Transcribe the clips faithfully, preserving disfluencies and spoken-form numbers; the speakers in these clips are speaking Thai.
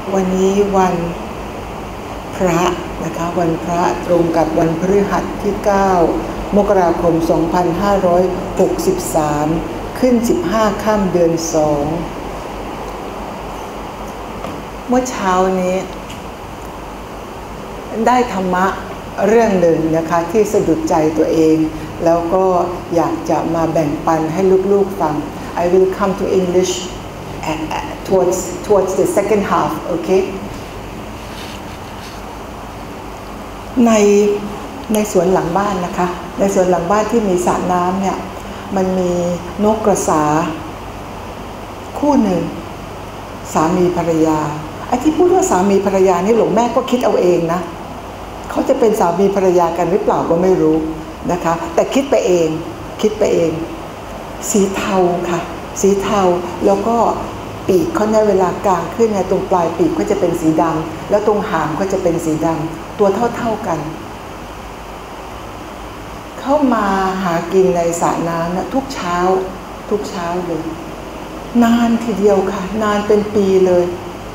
วันนี้วันพระนะคะวันพระตรงกับวันพฤหัสที่เก้ามกราคมสองพันห้าร้อยหกสิบสามขึ้นสิบห้าค่ำเดือนสองเมื่อเช้านี้ได้ธรรมะเรื่องหนึ่งนะคะที่สะดุดใจตัวเองแล้วก็อยากจะมาแบ่งปันให้ลูกๆฟัง I will come to English towards towards the second half okay ในในสวนหลังบ้านนะคะในสวนหลังบ้านที่มีสระน้ำเนี่ยมันมีนกกระสาคู่หนึ่งสามีภรรยาไอ้ที่พูดว่าสามีภรรยานี่หลวงแม่ก็คิดเอาเองนะเขาจะเป็นสามีภรรยากันหรือเปล่าก็ไม่รู้นะคะแต่คิดไปเองคิดไปเองสีเทาค่ะสีเทาแล้วก็ปีกเขาในเวลากลางขึ้นเนี่ยตรงปลายปีกก็จะเป็นสีดำแล้วตรงหางก็จะเป็นสีดำตัวเท่าๆกันเข้ามาหากินในสระน้ำนะทุกเช้าทุกเช้าเลยนานทีเดียวค่ะนานเป็นปีเลย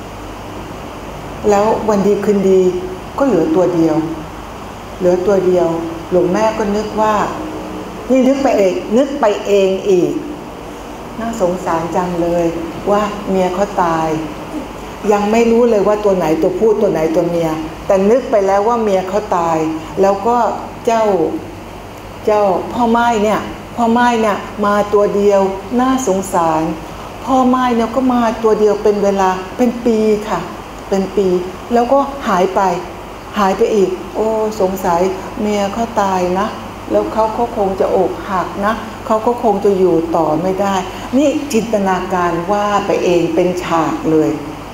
แล้ววันดีคืนดีก็เหลือตัวเดียวเหลือตัวเดียวหลวงแม่ก็นึกว่านี่นึกไปเองนึกไปเองอีกน่าสงสารจังเลยว่าเมียเขาตายยังไม่รู้เลยว่าตัวไหนตัวผู้ตัวไหนตัวเมียแต่นึกไปแล้วว่าเมียเขาตายแล้วก็เจ้าเจ้าพ่อไม้เนี่ยพ่อไม้เนี่ยมาตัวเดียวน่าสงสารพ่อไม้เนี่ยก็มาตัวเดียวเป็นเวลาเป็นปีค่ะเป็นปีแล้วก็หายไปหายไปอีกโอ้สงสัยเมียเขาตายนะแล้วเขาก็คงจะอกหักนะเขาก็คงจะอยู่ต่อไม่ได้นี่จินตนาการว่าไปเองเป็นฉากเลย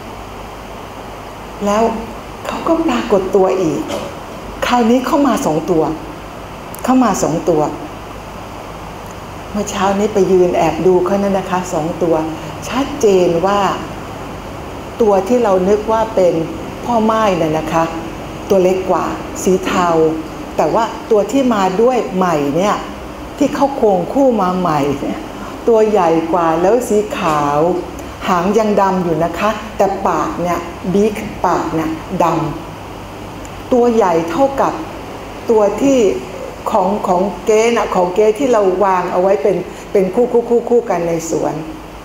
แล้วเขาก็ปรากฏตัวอีกคราวนี้เข้ามาสองตัวเข้ามาสองตัวเมื่อเช้านี้ไปยืนแอบดูเขานั่นนะคะสองตัวชัดเจนว่าตัวที่เรานึกว่าเป็นพ่อไม้น่ะนะคะตัวเล็กกว่าสีเทาแต่ว่าตัวที่มาด้วยใหม่เนี่ยที่เข้าโครงคู่มาใหม่เนี่ยตัวใหญ่กว่าแล้วสีขาวหางยังดำอยู่นะคะแต่ปากเนี่ยบิ๊กปากเนี่ยดำตัวใหญ่เท่ากับตัวที่ของของเก๊นะของเก๊ที่เราวางเอาไว้เป็นเป็นคู่คู่คู่คู่กันในสวน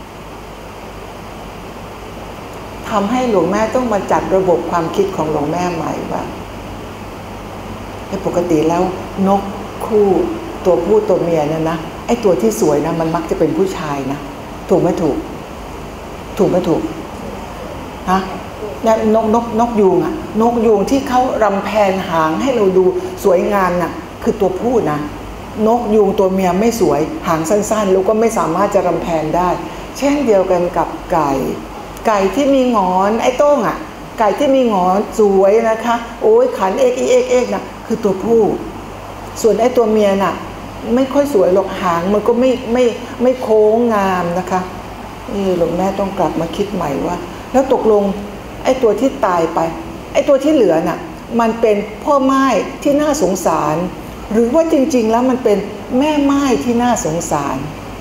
ทำให้หลวงแม่ต้องมาจัดระบบความคิดของหลวงแม่ใหม่ว่าปกติแล้วนกคู่ตัวผู้ตัวเมียเนี่ยนะไอ้ตัวที่สวยนะมันมักจะเป็นผู้ชายนะถูกไหมถูกถูกไหมถูกฮะเนี่ยนกนกนกยูงอะนกยูงที่เขารำแพนหางให้เราดูสวยงามน่ะคือตัวผู้นะนกยูงตัวเมียไม่สวยหางสั้นๆแล้วก็ไม่สามารถจะรำแพนได้เช่นเดียวกันกับไก่ไก่ที่มีหงอนไอ้โต้งอ่ะไก่ที่มีหงอนสวยนะคะโอ้ยขันเอกเอกเอกนะคือตัวผู้ส่วนไอ้ตัวเมียน่ะไม่ค่อยสวยหรอกหางมันก็ไม่ไม่ไม่โค้งงามนะคะนี่หลวงแม่ต้องกลับมาคิดใหม่ว่าแล้วตกลงไอ้ตัวที่ตายไปไอ้ตัวที่เหลือน่ะมันเป็นพ่อไม้ที่น่าสงสารหรือว่าจริงๆแล้วมันเป็นแม่ไม้ที่น่าสงสาร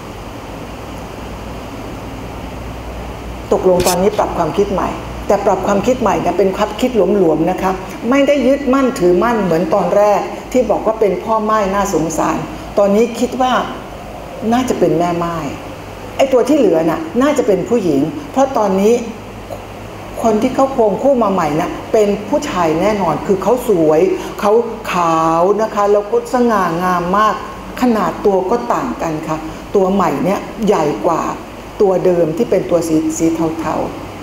ตกลงตอนนี้ปรับความคิดใหม่แต่ปรับความคิดใหม่เนี่ยเป็นความคิดหลวมๆนะคะไม่ได้ยึดมั่นถือมั่นเหมือนตอนแรกที่บอกว่าเป็นพ่อไม้น่าสงสารตอนนี้คิดว่าน่าจะเป็นแม่ไม้ไอ้ตัวที่เหลือน่ะน่าจะเป็นผู้หญิงเพราะตอนนี้คนที่เขาโครงคู่มาใหม่น่ะเป็นผู้ชายแน่นอนคือเขาสวยเขาขาวนะคะแล้วก็สง่างามมากขนาดตัวก็ต่างกันค่ะตัวใหม่เนี่ยใหญ่กว่าตัวเดิมที่เป็นตัวสีสีเทา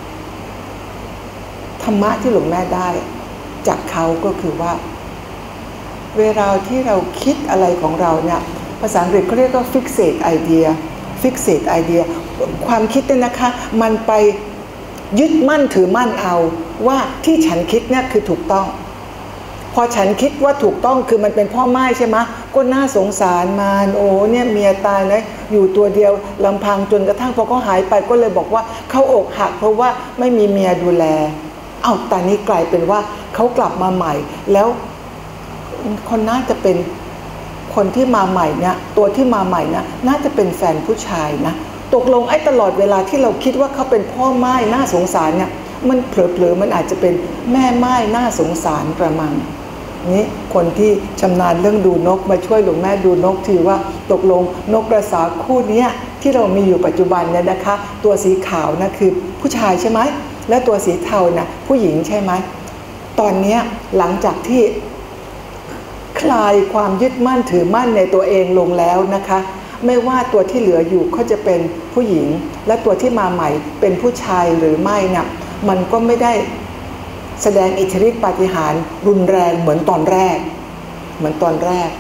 ๆธรรมะที่หลวงแม่ได้จากเขาก็คือว่าเวลาที่เราคิดอะไรของเราเนี่ยภาษาอังกฤษเขาเรียกว่า fixate idea fixate idea ความคิดเนี่ยนะคะมันไปยึดมั่นถือมั่นเอาว่าที่ฉันคิดเนี่ยคือถูกต้องพอฉันคิดว่าถูกต้องคือมันเป็นพ่อไม้ใช่ไหมก็น่าสงสารมันโอ้เนี่ยเมียตายนะอยู่ตัวเดียวลำพังจนกระทั่งพอเขาหายไปก็เลยบอกว่าเขาอกหักเพราะว่าไม่มีเมียดูแลเอ้าแต่นี้กลายเป็นว่าเขากลับมาใหม่แล้วคนน่าจะเป็นคนที่มาใหม่เนี่ยตัวที่มาใหม่นะน่าจะเป็นแฟนผู้ชายนะตกลงไอ้ตลอดเวลาที่เราคิดว่าเขาเป็นพ่อไม้น่าสงสารเนี่ยมันเผลอๆมันอาจจะเป็นแม่ไม้น่าสงสารประมังนี้คนที่ชำนาญเรื่องดูนกมาช่วยหลวงแม่ดูนกทีว่าตกลงนกกระสาคู่นี้ที่เรามีอยู่ปัจจุบันเนี่ยนะคะตัวสีขาวนะคือผู้ชายใช่ไหมและตัวสีเทานะผู้หญิงใช่ไหมตอนนี้หลังจากที่คลายความยึดมั่นถือมั่นในตัวเองลงแล้วนะคะไม่ว่าตัวที่เหลืออยู่เขาจะเป็นผู้หญิงและตัวที่มาใหม่เป็นผู้ชายหรือไม่นะมันก็ไม่ได้แสดงอิทธิฤทธิปาฏิหาริย์รุนแรงเหมือนตอนแรกเหมือนตอนแรก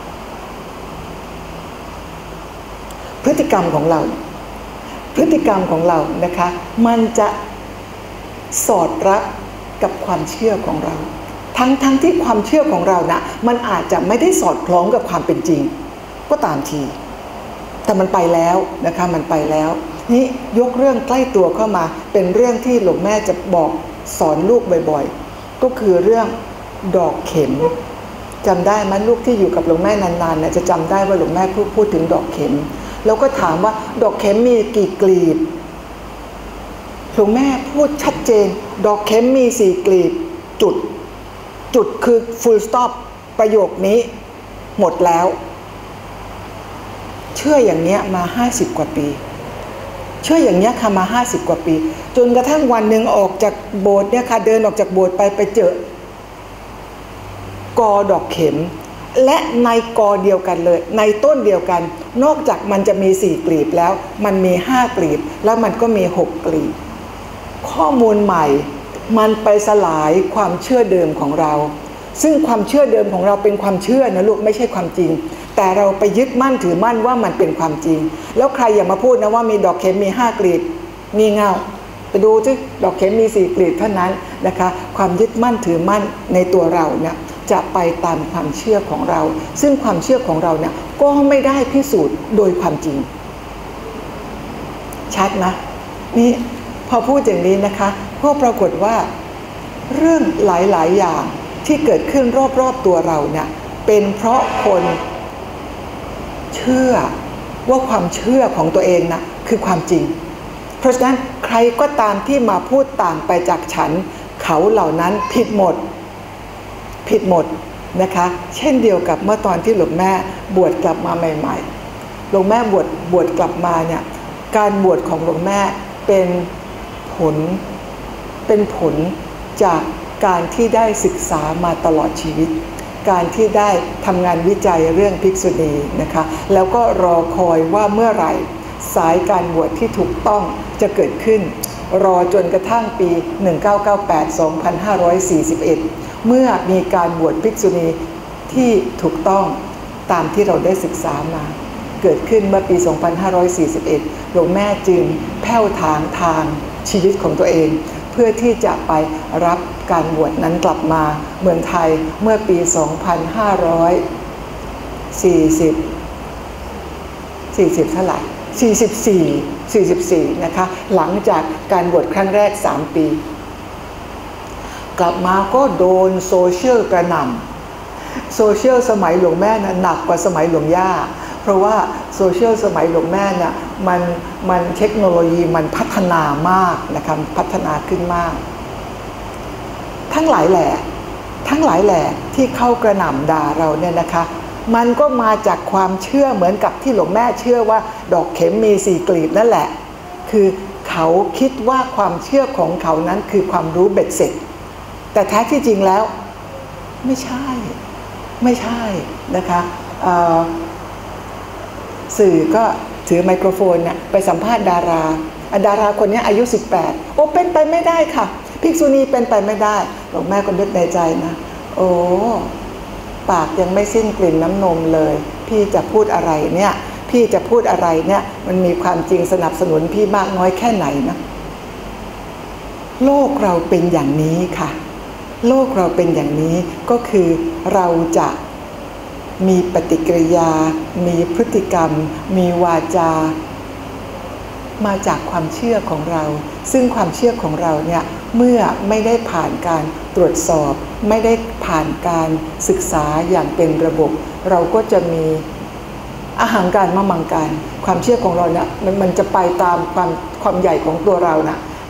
พฤติกรรมของเราพฤติกรรมของเรานะคะมันจะสอดรับกับความเชื่อของเราทั้งทั้งที่ความเชื่อของเรานะมันอาจจะไม่ได้สอดคล้องกับความเป็นจริงก็ตามทีแต่มันไปแล้วนะคะมันไปแล้วนี่ยกเรื่องใกล้ตัวเข้ามาเป็นเรื่องที่หลวงแม่จะบอกสอนลูกบ่อยๆก็คือเรื่องดอกเข็มจำได้ไหมลูกที่อยู่กับหลวงแม่นานๆเนี่ยจะจำได้ว่าหลวงแม่พูดพูดถึงดอกเข็มแล้วก็ถามว่าดอกเข็มมีกี่กลีบหลวงแม่พูดชัดเจนดอกเข็มมีสี่กลีบจุดจุดคือ full stop ประโยคนี้หมดแล้วเชื่ออย่างเนี้ยมาห้าสิบกว่าปีเชื่ออย่างเนี้ยค่ะมาห้าสิบกว่าปีจนกระทั่งวันหนึ่งออกจากโบสถ์เนี่ยค่ะเดินออกจากโบสถ์ไปไปเจอกอดอกเข็มและในกอเดียวกันเลยในต้นเดียวกันนอกจากมันจะมีสี่กลีบแล้วมันมีห้ากลีบแล้วมันก็มีหกกลีบข้อมูลใหม่มันไปสลายความเชื่อเดิมของเราซึ่งความเชื่อเดิมของเราเป็นความเชื่อนะลูกไม่ใช่ความจริงแต่เราไปยึดมั่นถือมั่นว่ามันเป็นความจริงแล้วใครอย่ามาพูดนะว่ามีดอกเข็มมีห้ากลีบมีเงาไปดูสิดอกเข็มมีสี่กลีบเท่านั้นนะคะความยึดมั่นถือมั่นในตัวเราเนี่ยจะไปตามความเชื่อของเราซึ่งความเชื่อของเราเนี่ยก็ไม่ได้พิสูจน์โดยความจริงชัดนะนี่พอพูดอย่างนี้นะคะก็ปรากฏว่าเรื่องหลายๆอย่างที่เกิดขึ้นรอบๆตัวเราเนี่ยเป็นเพราะคนเชื่อว่าความเชื่อของตัวเองนะคือความจริงเพราะฉะนั้นใครก็ตามที่มาพูดต่างไปจากฉันเขาเหล่านั้นผิดหมดผิดหมดนะคะเช่นเดียวกับเมื่อตอนที่หลวงแม่บวชกลับมาใหม่ๆหลวงแม่บวชบวชกลับมาเนี่ยการบวชของหลวงแม่เป็นผลเป็นผลจากการที่ได้ศึกษามาตลอดชีวิตการที่ได้ทำงานวิจัยเรื่องภิกษุณีนะคะแล้วก็รอคอยว่าเมื่อไหร่สายการบวชที่ถูกต้องจะเกิดขึ้นรอจนกระทั่งปีหนึ่งพันเก้าร้อยเก้าสิบแปด สองพันห้าร้อยสี่สิบเอ็ดเมื่อมีการบวชภิกษุณีที่ถูกต้องตามที่เราได้ศึกษามาเกิดขึ้นเมื่อปี สองพันห้าร้อยสี่สิบเอ็ด หลวงแม่จึงแผ่วทางทางชีวิตของตัวเองเพื่อที่จะไปรับการบวชนั้นกลับมาเมืองไทยเมื่อปี สองพันห้าร้อยสี่สิบ สี่สิบเท่าไหร่สี่สิบสี่ สี่สิบสี่นะคะหลังจากการบวชครั้งแรกสามปีกลับมาก็โดนโซเชียลกระหน่ำโซเชียลสมัยหลวงแม่นะหนักกว่าสมัยหลวงย่าเพราะว่าโซเชียลสมัยหลวงแม่เนี่ยมันมันเทคโนโลยีมันพัฒนามากนะคะพัฒนาขึ้นมากทั้งหลายแหล่ทั้งหลายแหล่ที่เข้ากระหน่ำด่าเราเนี่ยนะคะมันก็มาจากความเชื่อเหมือนกับที่หลวงแม่เชื่อว่าดอกเข็มมีสี่กลีบนั่นแหละคือเขาคิดว่าความเชื่อของเขานั้นคือความรู้เบ็ดเสร็จแต่แท้ที่จริงแล้วไม่ใช่ไม่ใช่นะคะสื่อก็ถือไมโครโฟนเนี่ยไปสัมภาษณ์ดาราดาราคนนี้อายุสิบแปดโอ้เป็นไปไม่ได้ค่ะภิกษุณีเป็นไปไม่ได้หลวงแม่ก็นึกในใจนะโอ้ปากยังไม่สิ้นกลิ่นน้ำนมเลยพี่จะพูดอะไรเนี่ยพี่จะพูดอะไรเนี่ยมันมีความจริงสนับสนุนพี่มากน้อยแค่ไหนนะโลกเราเป็นอย่างนี้ค่ะโลกเราเป็นอย่างนี้ก็คือเราจะมีปฏิกิริยามีพฤติกรรมมีวาจามาจากความเชื่อของเราซึ่งความเชื่อของเราเนี่ยเมื่อไม่ได้ผ่านการตรวจสอบไม่ได้ผ่านการศึกษาอย่างเป็นระบบเราก็จะมีอาหารการมะมังการความเชื่อของเราเนี่ยมันมันจะไปตามความความใหญ่ของตัวเรานะ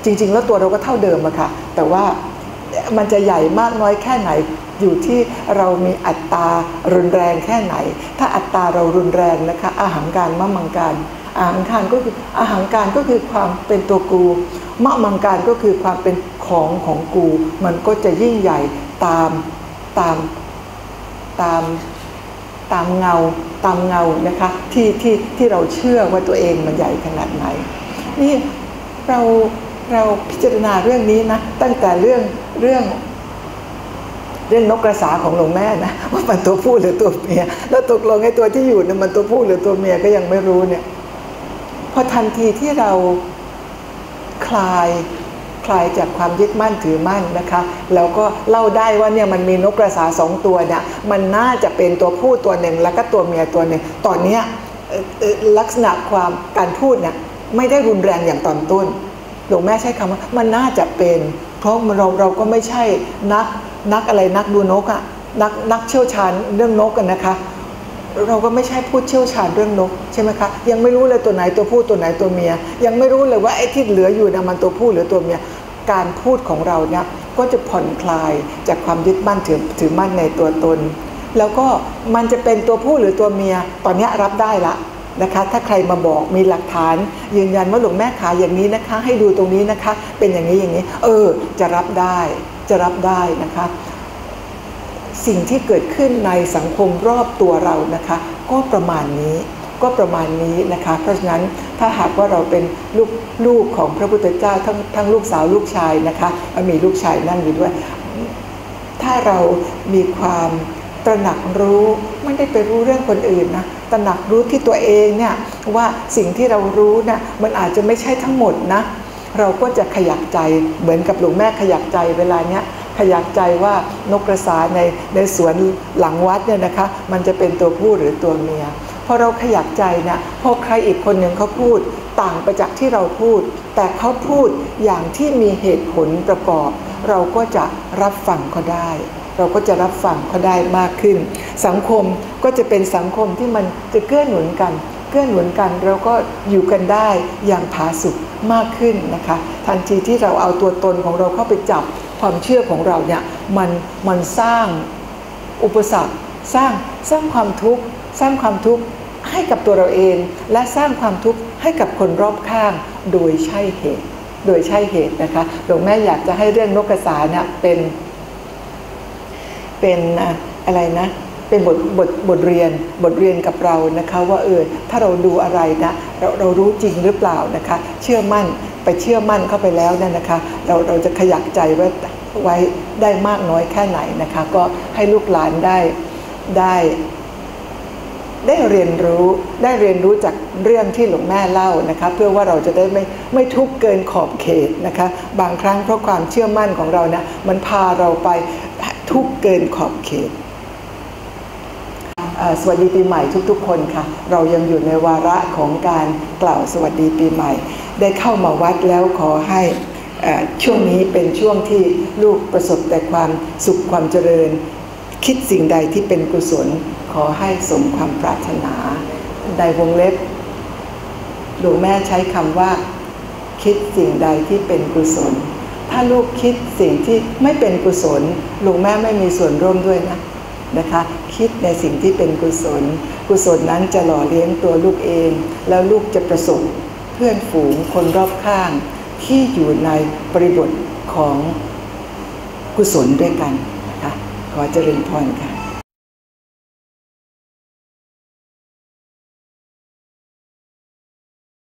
จริงๆแล้วตัวเราก็เท่าเดิมอะค่ะแต่ว่ามันจะใหญ่มากน้อยแค่ไหนอยู่ที่เรามีอัตตารุนแรงแค่ไหนถ้าอัตตาเรารุนแรงนะคะอาหังการมะมังการอาหังการก็คืออาหังการก็คือความเป็นตัวกูมะมังการก็คือความเป็นของของกูมันก็จะยิ่งใหญ่ตามตามตามตามเงาตามเงานะคะที่ที่ที่เราเชื่อว่าตัวเองมันใหญ่ขนาดไหนนี่เราเราพิจารณาเรื่องนี้นะตั้งแต่เรื่องเรื่องเรื่องนกกระสาของหลวงแม่นะว่ามันตัวผู้หรือตัวเมียแล้วตกลงไอ้ตัวที่อยู่เนี่ยมันตัวผู้หรือตัวเมียก็ยังไม่รู้เนี่ยพอทันทีที่เราคลายคลายจากความยึดมั่นถือมั่นนะคะแล้วก็เล่าได้ว่าเนี่ยมันมีนกกระสาสองตัวเนี่ยมันน่าจะเป็นตัวผู้ตัวหนึ่งแล้วก็ตัวเมียตัวหนึ่งตอนนี้ลักษณะความการพูดเนี่ยไม่ได้รุนแรงอย่างตอนต้นหลวงแม่ใช้คำว่ามันน่าจะเป็นเพราะเราเราก็ไม่ใช่นักนักอะไรนักดูนกอะนักนักเชี่ยวชาญเรื่องนกกันนะคะเราก็ไม่ใช่ผู้เชี่ยวชาญเรื่องนกใช่ไหมคะยังไม่รู้เลยตัวไหนตัวผู้ตัวไหนตัวเมียยังไม่รู้เลยว่าไอ้ที่เหลืออยู่นะมันตัวผู้หรือตัวเมียการพูดของเราเนี่ยก็จะผ่อนคลายจากความยึดมั่นถือถือมั่นในตัวตนแล้วก็มันจะเป็นตัวผู้หรือตัวเมียตอนนี้รับได้ละนะคะถ้าใครมาบอกมีหลักฐานยืนยันว่าหลวงแม่ขาอย่างนี้นะคะให้ดูตรงนี้นะคะเป็นอย่างนี้อย่างนี้เออจะรับได้จะรับได้นะคะสิ่งที่เกิดขึ้นในสังคมรอบตัวเรานะคะก็ประมาณนี้ก็ประมาณนี้นะคะเพราะฉะนั้นถ้าหากว่าเราเป็นลูกลูกของพระพุทธเจ้าทั้งทั้งลูกสาวลูกชายนะคะมีลูกชายนั่งอยู่ด้วยถ้าเรามีความตระหนักรู้ไม่ได้ไปรู้เรื่องคนอื่นนะตระหนักรู้ที่ตัวเองเนี่ยว่าสิ่งที่เรารู้นะมันอาจจะไม่ใช่ทั้งหมดนะเราก็จะขยักใจเหมือนกับหลวงแม่ขยักใจเวลาเนี้ยขยักใจว่านกกระสาในในสวนหลังวัดเนี่ยนะคะมันจะเป็นตัวผู้หรือตัวเมียพอเราขยักใจเนี่ยพอใครอีกคนหนึ่งเขาพูดต่างไปจากที่เราพูดแต่เขาพูดอย่างที่มีเหตุผลประกอบเราก็จะรับฟังเขาได้เราก็จะรับฟังเขาได้มากขึ้นสังคมก็จะเป็นสังคมที่มันจะเกื้อหนุนกันเกื้อหนุนกันเราก็อยู่กันได้อย่างผาสุกมากขึ้นนะคะทันทีที่เราเอาตัวตนของเราเข้าไปจับความเชื่อของเราเนี่ยมันมันสร้างอุปสรรคสร้างสร้างความทุกข์สร้างความทุกข์ให้กับตัวเราเองและสร้างความทุกข์ให้กับคนรอบข้างโดยใช่เหตุโดยใช่เหตุนะคะหลวงแม่อยากจะให้เรื่องนกกระสาเนี่ยเป็นเป็นอะไรนะเป็นบทบทบทเรียนบทเรียนกับเรานะคะว่าเออถ้าเราดูอะไรนะเราเรารู้จริงหรือเปล่านะคะเชื่อมั่นไปเชื่อมั่นเข้าไปแล้วเนี่ยนะคะเราเราจะขยักใจไว้ไว้ได้มากน้อยแค่ไหนนะคะก็ให้ลูกหลานได้ได้ได้เรียนรู้ได้เรียนรู้จากเรื่องที่หลวงแม่เล่านะคะเพื่อว่าเราจะได้ไม่ไม่ทุกข์เกินขอบเขตนะคะบางครั้งเพราะความเชื่อมั่นของเรานะมันพาเราไปทุกข์เกินขอบเขตสวัสดีปีใหม่ทุกๆคนค่ะเรายังอยู่ในวาระของการกล่าวสวัสดีปีใหม่ได้เข้ามาวัดแล้วขอให้ช่วงนี้เป็นช่วงที่ลูกประสบแต่ความสุขความเจริญคิดสิ่งใดที่เป็นกุศลขอให้สมความปรารถนาในวงเล็บหลวงแม่ใช้คำว่าคิดสิ่งใดที่เป็นกุศลถ้าลูกคิดสิ่งที่ไม่เป็นกุศลหลวงแม่ไม่มีส่วนร่วมด้วยนะนะคะคิดในสิ่งที่เป็นกุศลกุศลนั้นจะหล่อเลี้ยงตัวลูกเองแล้วลูกจะประสบเพื่อนฝูงคนรอบข้างที่อยู่ในบริบทของกุศลด้วยกันนะคะขอเจริญพรค่ะ